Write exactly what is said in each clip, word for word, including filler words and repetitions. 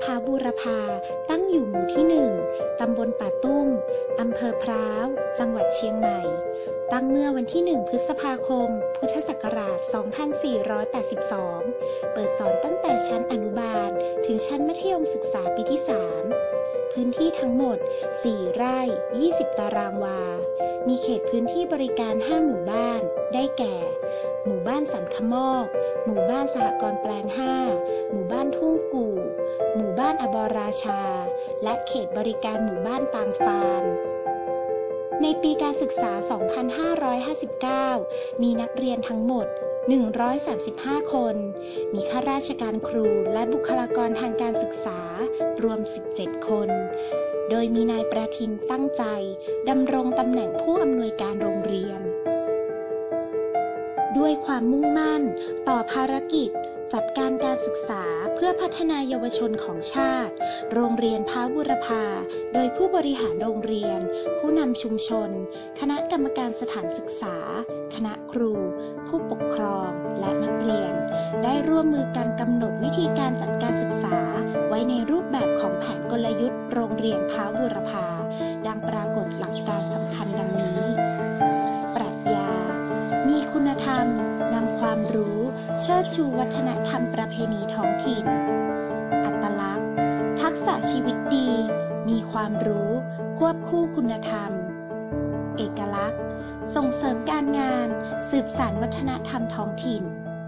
พาบูรพาตั้งอยู่หมู่ที่หนึ่งตำบลป่าตุ้มอำเภอพร้าวจังหวัดเชียงใหม่ตั้งเมื่อวันที่หนึ่งพฤษภาคมพุทธศักราชสองพันสี่ร้อยแปดสิบสองเปิดสอนตั้งแต่ชั้นอนุบาลถึงชั้นมัธยมศึกษาปีที่สามพื้นที่ทั้งหมดสี่ไร่ยี่สิบตารางวามีเขตพื้นที่บริการห้าหมู่บ้านได้แก่หมู่บ้านสันขมอกหมู่บ้านสหกรณ์แปลงห้าหมู่บ้านทุ่งกู่หมู่บ้านอบรราชาและเขตบริการหมู่บ้านปางฟานในปีการศึกษา สองพันห้าร้อยห้าสิบเก้า มีนักเรียนทั้งหมด หนึ่งร้อยสามสิบห้า คน มีข้าราชการครูและบุคลากรทางการศึกษารวม สิบเจ็ด คน โดยมีนายประทินตั้งใจดำรงตำแหน่งผู้อำนวยการโรงเรียนด้วยความมุ่งมั่นต่อภารกิจจัดการการศึกษาเพื่อพัฒนาเยาวชนของชาติโรงเรียนพาบูรพาโดยผู้บริหารโรงเรียนผู้นำชุมชนคณะกรรมการสถานศึกษาคณะครูผู้ปกครองและนักเรียนได้ร่วมมือกันกำหนดวิธีการจัดการศึกษาไว้ในรูปแบบของแผนกลยุทธ์โรงเรียนพาบูรพาดังปรากฏหลักการสำคัญดังนี้ปรัชญามีคุณธรรมนำความรู้เชิดชูวัฒนธรรมประเพณีท้องถิ่นอัตลักษณ์ทักษะชีวิตดีมีความรู้ควบคู่คุณธรรมเอกลักษณ์ส่งเสริมการงานสืบสานวัฒนธรรมท้องถิ่น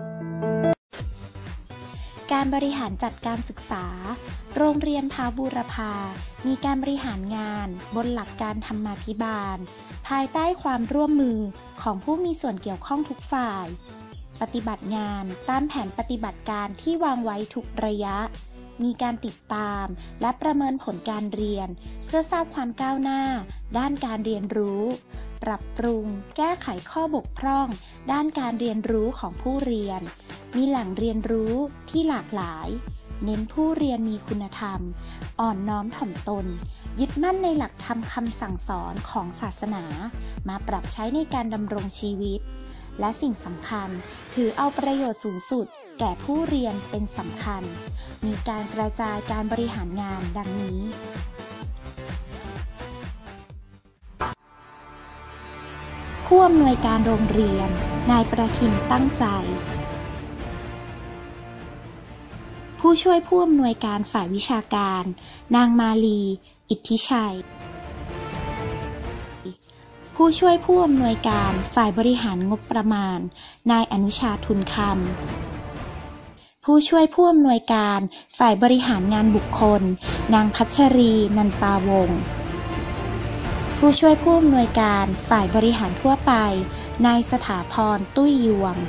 การบริหารจัดการศึกษาโรงเรียนพาบูรพามีการบริหารงานบนหลักการธรรมาภิบาลภายใต้ความร่วมมือของผู้มีส่วนเกี่ยวข้องทุกฝ่ายปฏิบัติงานตามแผนปฏิบัติการที่วางไว้ทุกระยะมีการติดตามและประเมินผลการเรียนเพื่อทราบความก้าวหน้าด้านการเรียนรู้ปรับปรุงแก้ไขข้อบกพร่องด้านการเรียนรู้ของผู้เรียนมีแหล่งเรียนรู้ที่หลากหลายเน้นผู้เรียนมีคุณธรรมอ่อนน้อมถ่อมตนยึดมั่นในหลักธรรมคำสั่งสอนของศาสนามาปรับใช้ในการดำรงชีวิตและสิ่งสำคัญถือเอาประโยชน์สูงสุดแก่ผู้เรียนเป็นสำคัญมีการกระจายการบริหารงานดังนี้ผู้อำนวยการโรงเรียนนายประทินตั้งใจผู้ช่วยผู้อำนวยการฝ่ายวิชาการนางมาลีอิทธิชัยผู้ช่วยผู้อำนวยการฝ่ายบริหารงบประมาณนายอนุชาทุนคำผู้ช่วยผู้อำนวยการฝ่ายบริหารงานบุคคลนางพัชรีนันตาวงศ์ผู้ช่วยผู้อำนวยการฝ่ายบริหารทั่วไปนายสถาพรตุ้ยยวง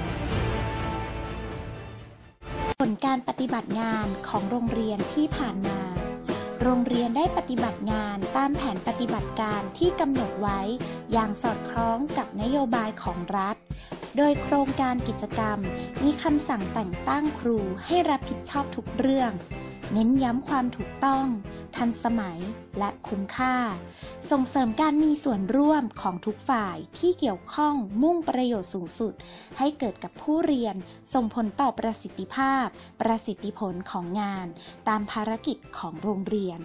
ผลการปฏิบัติงานของโรงเรียนที่ผ่านมาโรงเรียนได้ปฏิบัติงานตามแผนปฏิบัติการที่กำหนดไว้อย่างสอดคล้องกับนโยบายของรัฐโดยโครงการกิจกรรมมีคำสั่งแต่งตั้งครูให้รับผิดชอบทุกเรื่องเน้นย้ำความถูกต้องทันสมัยและคุ้มค่าส่งเสริมการมีส่วนร่วมของทุกฝ่ายที่เกี่ยวข้องมุ่งประโยชน์สูงสุดให้เกิดกับผู้เรียนส่งผลต่อประสิทธิภาพประสิทธิผลของงานตามภารกิจของโรงเรียน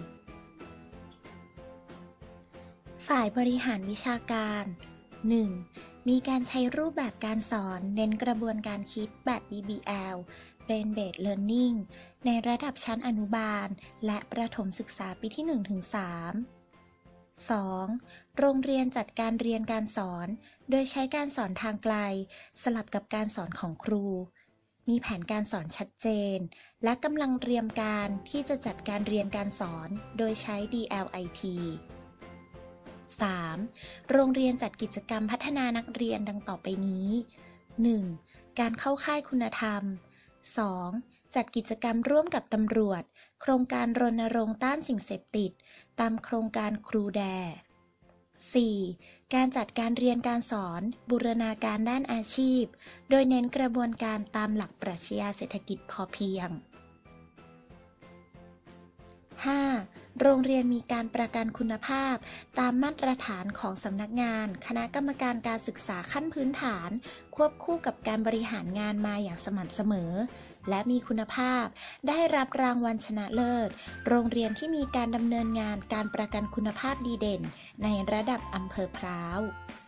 ฝ่ายบริหารวิชาการ หนึ่ง. มีการใช้รูปแบบการสอนเน้นกระบวนการคิดแบบ บี บี แอล Brain Based Learning ในระดับชั้นอนุบาลและประถมศึกษาปีที่ หนึ่งถึงสาม สอง. โรงเรียนจัดการเรียนการสอนโดยใช้การสอนทางไกลสลับกับการสอนของครูมีแผนการสอนชัดเจนและกำลังเตรียมการที่จะจัดการเรียนการสอนโดยใช้ ดี แอล ไอ ที สาม. โรงเรียนจัดกิจกรรมพัฒนานักเรียนดังต่อไปนี้ หนึ่ง. การเข้าค่ายคุณธรรม สอง. จัดกิจกรรมร่วมกับตำรวจโครงการรณรงค์ต้านสิ่งเสพติดตามโครงการครูแด สี่. การจัดการเรียนการสอนบูรณาการด้านอาชีพโดยเน้นกระบวนการตามหลักปรัชญาเศรษฐกิจพอเพียง ห้า. โรงเรียนมีการประกันคุณภาพตามมาตรฐานของสำนักงานคณะกรรมการการศึกษาขั้นพื้นฐานควบคู่กับการบริหารงานมาอย่างสม่ำเสมอและมีคุณภาพได้รับรางวัลชนะเลิศโรงเรียนที่มีการดำเนินงานการประกันคุณภาพดีเด่นในระดับอำเภอพร้าว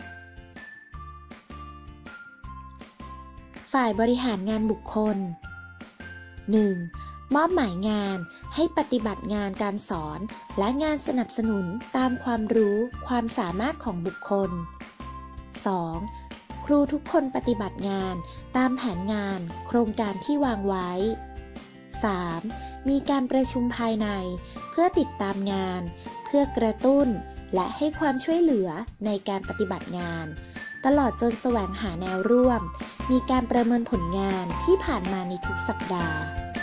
ฝ่ายบริหารงานบุคคล หนึ่ง. มอบหมายงานให้ปฏิบัติงานการสอนและงานสนับสนุนตามความรู้ความสามารถของบุคคล สอง. ครูทุกคนปฏิบัติงานตามแผนงานโครงการที่วางไว้ สาม. มีการประชุมภายในเพื่อติดตามงานเพื่อกระตุ้นและให้ความช่วยเหลือในการปฏิบัติงานตลอดจนแสวงหาแนวร่วมมีการประเมินผลงานที่ผ่านมาในทุกสัปดาห์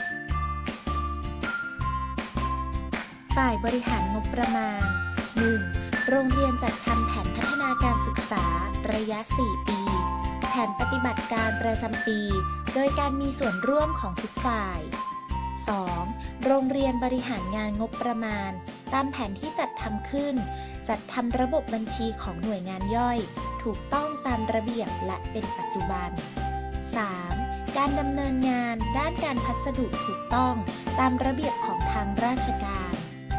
ฝ่ายบริหารงบประมาณ หนึ่ง. โรงเรียนจัดทำแผนพัฒนาการศึกษาระยะ สี่ ปีแผนปฏิบัติการประจำปีโดยการมีส่วนร่วมของทุกฝ่าย สอง. โรงเรียนบริหารงานงบประมาณตามแผนที่จัดทำขึ้นจัดทำระบบบัญชีของหน่วยงานย่อยถูกต้องตามระเบียบและเป็นปัจจุบัน สาม. การดำเนินงานด้านการพัสดุถูกต้องตามระเบียบของทางราชการ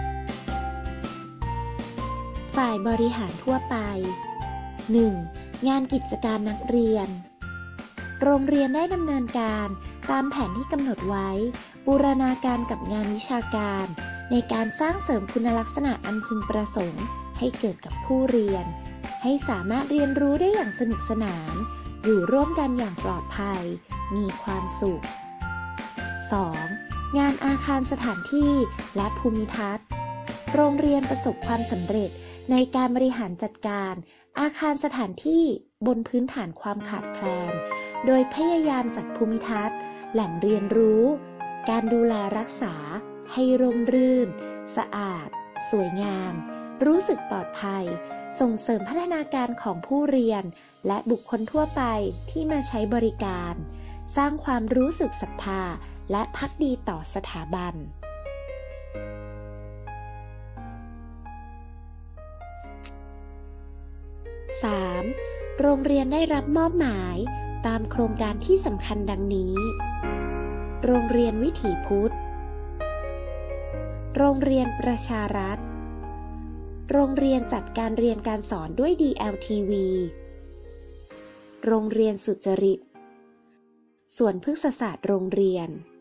ฝ่ายบริหารทั่วไป หนึ่ง. งานกิจการนักเรียนโรงเรียนได้ดำเนินการตามแผนที่กำหนดไว้บูรณาการกับงานวิชาการในการสร้างเสริมคุณลักษณะอันพึงประสงค์ให้เกิดกับผู้เรียนให้สามารถเรียนรู้ได้อย่างสนุกสนานอยู่ร่วมกันอย่างปลอดภัยมีความสุข สอง. งานอาคารสถานที่และภูมิทัศน์โรงเรียนประสบความสำเร็จในการบริหารจัดการอาคารสถานที่บนพื้นฐานความขาดแคลนโดยพยายามจัดภูมิทัศน์แหล่งเรียนรู้การดูแลรักษาให้ร่มรื่นสะอาดสวยงามรู้สึกปลอดภัยส่งเสริมพัฒนาการของผู้เรียนและบุคคลทั่วไปที่มาใช้บริการสร้างความรู้สึกศรัทธาและภักดีต่อสถาบัน สาม. โรงเรียนได้รับมอบหมายตามโครงการที่สำคัญดังนี้โรงเรียนวิถีพุทธโรงเรียนประชารัฐโรงเรียนจัดการเรียนการสอนด้วย ดี แอล ที วี โรงเรียนสุจริตสวนพฤกษศาสตร์โรงเรียน